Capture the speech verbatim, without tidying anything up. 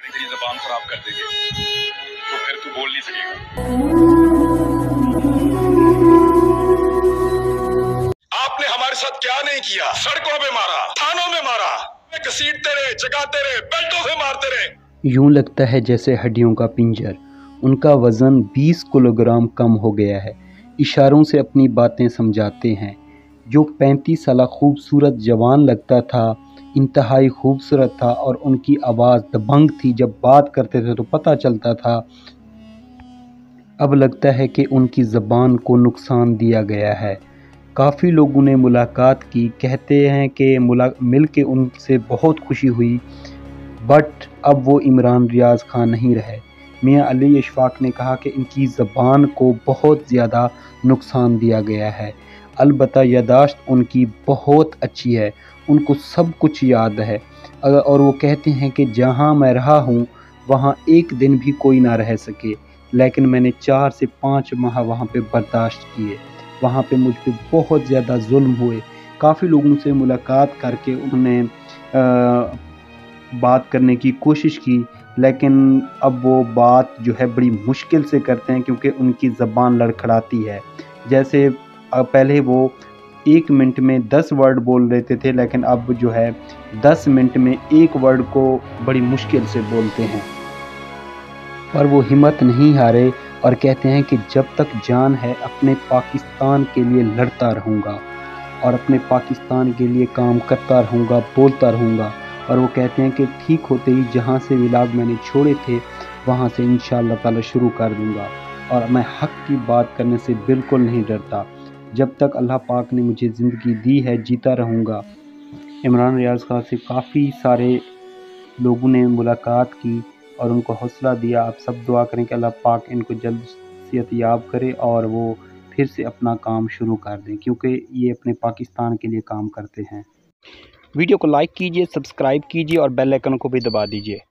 तेरी ज़बान खराब कर देंगे तो फिर तू बोल नहीं सकेगा। आपने हमारे साथ क्या नहीं किया, सड़कों पे मारा, थानों में मारा, घसीटते रहे, जगाते रहे, बेल्टों से मारते रहे। यूं लगता है जैसे हड्डियों का पिंजर। उनका वज़न बीस किलोग्राम कम हो गया है। इशारों से अपनी बातें समझाते हैं। जो पैंतीस साल खूबसूरत जवान लगता था, इंतहाई खूबसूरत था और उनकी आवाज़ दबंग थी। जब बात करते थे तो पता चलता था। अब लगता है कि उनकी ज़बान को नुकसान दिया गया है। काफ़ी लोगों ने मुलाकात की, कहते हैं कि मुला मिल के उनसे बहुत खुशी हुई, बट अब वो इमरान रियाज़ खान नहीं रहे। मियां अली इशफाक ने कहा कि इनकी ज़बान को बहुत ज़्यादा नुकसान दिया गया है। अलबत्ता यादाश्त उनकी बहुत अच्छी है, उनको सब कुछ याद है और वो कहते हैं कि जहां मैं रहा हूं वहां एक दिन भी कोई ना रह सके, लेकिन मैंने चार से पाँच माह वहां पे बर्दाश्त किए। वहां पे मुझ पे बहुत ज़्यादा जुल्म हुए। काफ़ी लोगों से मुलाकात करके उन्होंने आ, बात करने की कोशिश की, लेकिन अब वो बात जो है बड़ी मुश्किल से करते हैं क्योंकि उनकी ज़बान लड़खड़ाती है। जैसे पहले वो एक मिनट में दस वर्ड बोल लेते थे, लेकिन अब जो है दस मिनट में एक वर्ड को बड़ी मुश्किल से बोलते हैं। पर वो हिम्मत नहीं हारे और कहते हैं कि जब तक जान है अपने पाकिस्तान के लिए लड़ता रहूँगा और अपने पाकिस्तान के लिए काम करता रहूँगा, बोलता रहूँगा। और वो कहते हैं कि ठीक होते ही जहाँ से व्लॉग मैंने छोड़े थे वहाँ से इंशाअल्लाह ताला शुरू कर दूँगा और मैं हक़ की बात करने से बिल्कुल नहीं डरता। जब तक अल्लाह पाक ने मुझे ज़िंदगी दी है जीता रहूँगा। इमरान रियाज़ खान से काफ़ी सारे लोगों ने मुलाकात की और उनको हौसला दिया। आप सब दुआ करें कि अल्लाह पाक इनको जल्द सेहतयाब करे और वो फिर से अपना काम शुरू कर दें, क्योंकि ये अपने पाकिस्तान के लिए काम करते हैं। वीडियो को लाइक कीजिए, सब्सक्राइब कीजिए और बेल आइकन को भी दबा दीजिए।